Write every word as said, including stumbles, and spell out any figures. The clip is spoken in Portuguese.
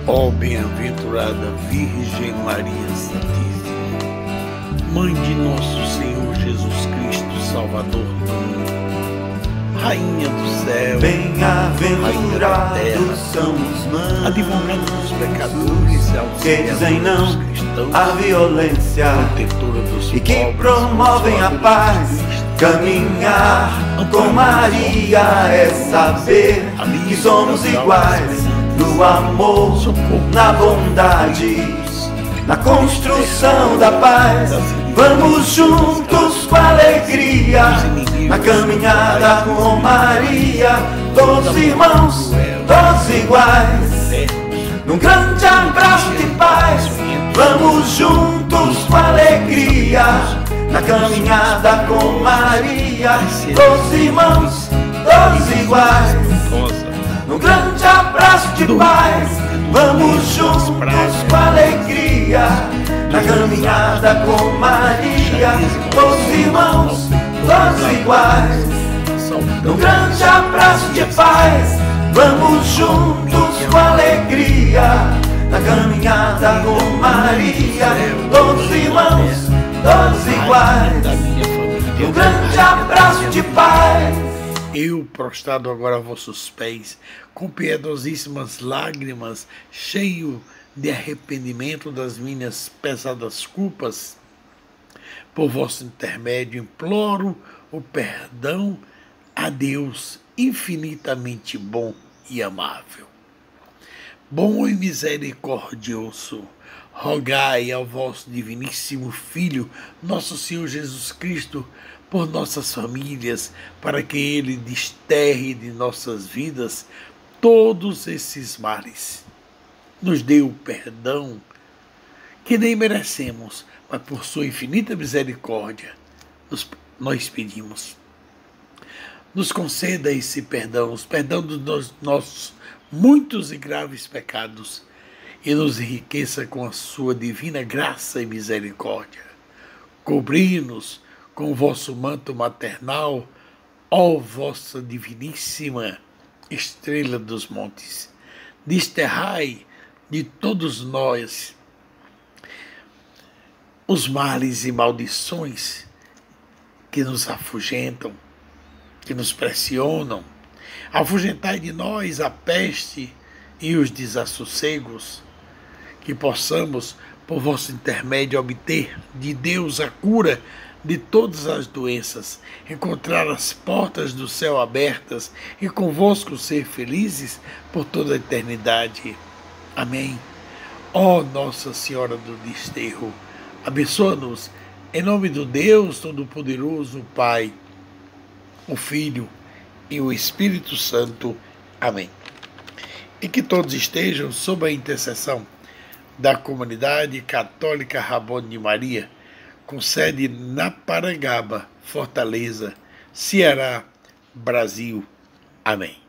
Ó bem-aventurada Virgem Maria Santíssima, Mãe de nosso Senhor Jesus Cristo, Salvador do mundo, Rainha do céu, bem-aventurados são os mãos, advogada dos pecadores, que dizem não cristãos, à violência protetora dos e que pobres, promovem a paz. Caminhar com Maria é saber que somos iguais no amor, na bondade, na construção da paz. Vamos juntos com alegria na caminhada com Maria, todos irmãos, todos iguais, num grande abraço de paz. Vamos juntos com alegria na caminhada com Maria, todos irmãos, todos iguais, num grande abraço de paz. Vamos juntos com alegria na caminhada com Maria, todos irmãos, todos iguais, num grande abraço de paz. Vamos juntos com alegria na caminhada com Maria, todos irmãos, todos iguais, num grande abraço de paz. Eu, prostrado agora a vossos pés, com piedosíssimas lágrimas, cheio de arrependimento das minhas pesadas culpas, por vosso intermédio imploro o perdão a Deus infinitamente bom e amável. Bom e misericordioso, rogai ao vosso diviníssimo Filho, nosso Senhor Jesus Cristo, por nossas famílias, para que Ele desterre de nossas vidas todos esses males. Nos dê o perdão que nem merecemos, mas por sua infinita misericórdia nos, nós pedimos. Nos conceda esse perdão, os perdão dos nossos muitos e graves pecados, e nos enriqueça com a sua divina graça e misericórdia. Cobri-nos com o vosso manto maternal, ó vossa diviníssima estrela dos montes. Desterrai de todos nós os males e maldições que nos afugentam, que nos pressionam. Afugentai de nós a peste e os desassossegos, que possamos, por vosso intermédio, obter de Deus a cura de todas as doenças, encontrar as portas do céu abertas e convosco ser felizes por toda a eternidade. Amém. Ó Nossa Senhora do Desterro, abençoa-nos em nome do Deus Todo-Poderoso, o Pai, o Filho e o Espírito Santo. Amém. E que todos estejam sob a intercessão da comunidade católica Rabone de Maria, com sede na Parangaba, Fortaleza, Ceará, Brasil. Amém.